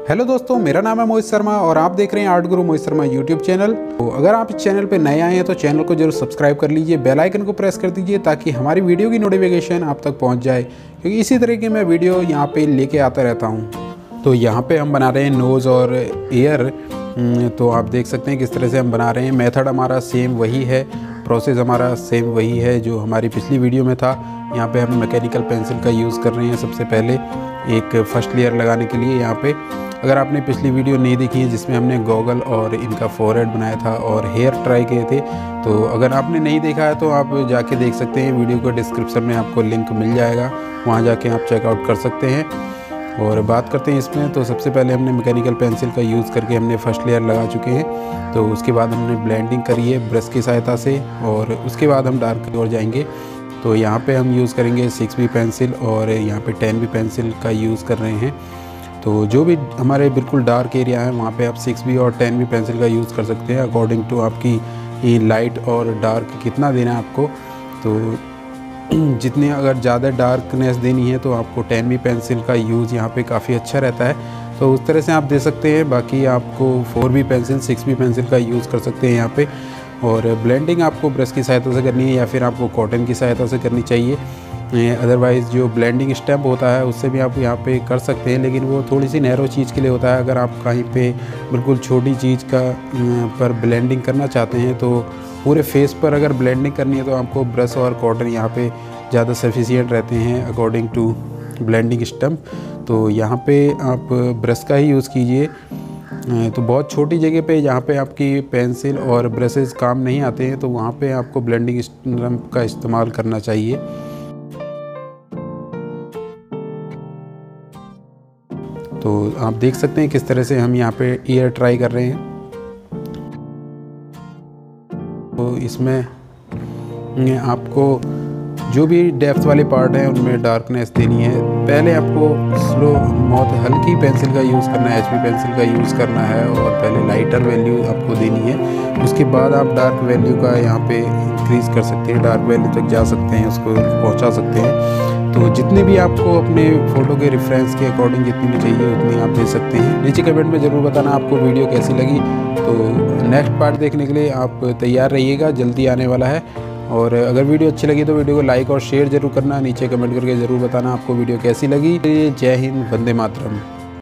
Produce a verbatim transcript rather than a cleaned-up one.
Hello दोस्तों, मेरा नाम है मोहित शर्मा और आप देख रहे हैं आर्ट गुरु मोहित शर्मा यूट्यूब चैनल। तो अगर आप इस चैनल पर नए आए हैं तो चैनल को जरूर सब्सक्राइब कर लीजिए, बेल आइकन को प्रेस कर दीजिए ताकि हमारी वीडियो की नोटिफिकेशन आप तक पहुंच जाए, क्योंकि इसी तरह की मैं वीडियो यहाँ पे लेके आता रहता हूँ। तो यहाँ पे हम बना रहे हैं नोज़ और ईयर। तो आप देख सकते हैं किस तरह से हम बना रहे हैं। मेथड हमारा सेम वही है, प्रोसेस हमारा सेम वही है जो हमारी पिछली वीडियो में था। यहाँ पे हम मैकेनिकल पेंसिल का यूज़ कर रहे हैं सबसे पहले एक फर्स्ट लेयर लगाने के लिए। यहाँ पे अगर आपने पिछली वीडियो नहीं देखी है जिसमें हमने गॉगल और इनका फोरहेड बनाया था और हेयर ट्राई किए थे, तो अगर आपने नहीं देखा है तो आप जाके देख सकते हैं। वीडियो को डिस्क्रिप्शन में आपको लिंक मिल जाएगा, वहाँ जाके आप चेकआउट कर सकते हैं। और बात करते हैं इसमें, तो सबसे पहले हमने मैकेनिकल पेंसिल का यूज़ करके हमने फर्स्ट लेयर लगा चुके हैं। तो उसके बाद हमने ब्लेंडिंग करी है ब्रश की सहायता से और उसके बाद हम डार्क की ओर जाएंगे। तो यहाँ पे हम यूज़ करेंगे सिक्स बी पेंसिल और यहाँ पे टेन बी पेंसिल का यूज़ कर रहे हैं। तो जो भी हमारे बिल्कुल डार्क एरिया है वहाँ पे आप सिक्स बी और टेन बी पेंसिल का यूज़ कर सकते हैं अकॉर्डिंग टू आपकी लाइट और डार्क कितना देना है आपको। तो जितनी अगर ज़्यादा डार्कनेस देनी है तो आपको टेन बी पेंसिल का यूज़ यहाँ पे काफ़ी अच्छा रहता है, तो उस तरह से आप दे सकते हैं। बाकी आपको four B pencil six B pencil का यूज़ कर सकते हैं यहाँ पे। और ब्लेंडिंग आपको ब्रश की सहायता से करनी है या फिर आपको कॉटन की सहायता से करनी चाहिए। अदरवाइज़ जो ब्लेंडिंग स्टैम्प होता है उससे भी आप यहाँ पे कर सकते हैं, लेकिन वो थोड़ी सी नैरो चीज़ के लिए होता है। अगर आप कहीं पे बिल्कुल छोटी चीज़ का पर ब्लेंडिंग करना चाहते हैं तो पूरे फेस पर अगर ब्लेंडिंग करनी है तो आपको ब्रश और कॉटन यहाँ पे ज़्यादा सफिशिएंट रहते हैं अकॉर्डिंग टू ब्लेंडिंग स्टैम्प। तो यहाँ पे आप ब्रश का ही यूज़ कीजिए। तो बहुत छोटी जगह पे जहाँ पे आपकी पेंसिल और ब्रशेस काम नहीं आते हैं तो वहाँ पे आपको ब्लेंडिंग स्टैम्प का इस्तेमाल करना चाहिए। तो आप देख सकते हैं किस तरह से हम यहाँ पे ईयर ट्राई कर रहे हैं। तो इसमें आपको जो भी डेप्थ वाले पार्ट है उनमें डार्कनेस देनी है। पहले आपको स्लो बहुत हल्की पेंसिल का यूज़ करना है, एचबी पेंसिल का यूज़ करना है और पहले लाइटर वैल्यू आपको देनी है। उसके बाद आप डार्क वैल्यू का यहाँ पे इंक्रीज़ कर सकते हैं, डार्क वैल्यू तक जा सकते हैं, उसको पहुँचा सकते हैं। तो जितने भी आपको अपने फ़ोटो के रेफरेंस के अकॉर्डिंग जितनी भी चाहिए उतनी आप दे सकते हैं। नीचे कमेंट में ज़रूर बताना आपको वीडियो कैसी लगी। तो नेक्स्ट पार्ट देखने के लिए आप तैयार रहिएगा, जल्दी आने वाला है। और अगर वीडियो अच्छी लगी तो वीडियो को लाइक और शेयर ज़रूर करना, नीचे कमेंट करके ज़रूर बताना आपको वीडियो कैसी लगी। जय हिंद, वंदे मातरम।